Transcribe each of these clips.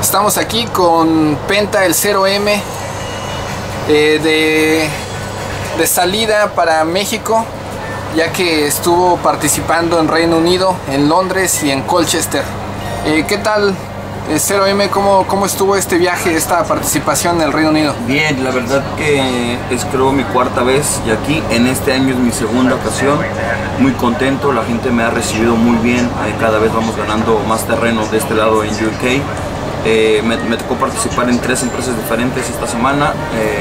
Estamos aquí con Penta, el 0M, de salida para México, ya que estuvo participando en Reino Unido, en Londres y en Colchester. ¿Qué tal, 0M? ¿Cómo estuvo este viaje, esta participación en el Reino Unido? Bien, la verdad que es creo mi cuarta vez y aquí en este año es mi segunda ocasión. Muy contento, la gente me ha recibido muy bien, cada vez vamos ganando más terreno de este lado en UK. Me tocó participar en 3 empresas diferentes esta semana.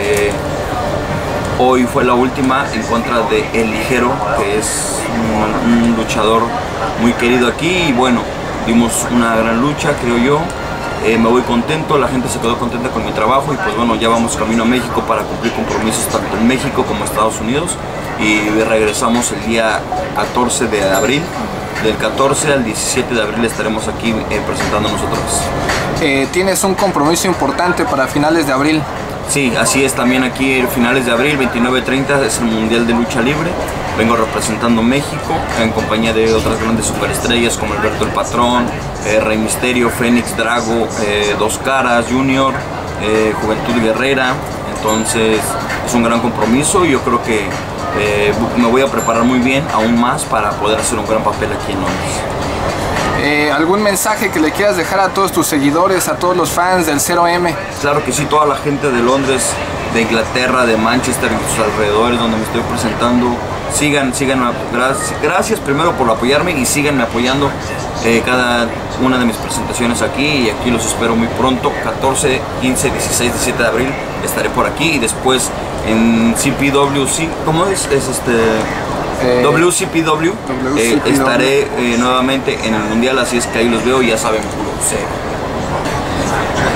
Hoy fue la última en contra de El Ligero, que es un luchador muy querido aquí, y bueno, dimos una gran lucha, creo yo. Me voy contento, la gente se quedó contenta con mi trabajo y pues bueno, ya vamos camino a México para cumplir compromisos tanto en México como en Estados Unidos, y regresamos el día 14 de abril. Del 14 al 17 de abril estaremos aquí presentándonos otra vez. Tienes un compromiso importante para finales de abril. Sí, así es, también aquí en finales de abril, 29-30, es el Mundial de Lucha Libre. Vengo representando México en compañía de otras grandes superestrellas como Alberto el Patrón, Rey Misterio, Fénix, Drago, Dos Caras, Junior, Juventud Guerrera. Entonces es un gran compromiso y yo creo que me voy a preparar muy bien, aún más, para poder hacer un gran papel aquí en Londres. ¿Algún mensaje que le quieras dejar a todos tus seguidores, a todos los fans del 0M? Claro que sí, toda la gente de Londres, de Inglaterra, de Manchester y sus alrededores donde me estoy presentando, síganme, gracias primero por apoyarme y síganme apoyando cada una de mis presentaciones aquí, y aquí los espero muy pronto. 14, 15, 16, 17 de abril estaré por aquí, y después en CPWC, ¿cómo es? WCPW, estaré nuevamente en el Mundial, así es que ahí los veo y ya saben, puro cero.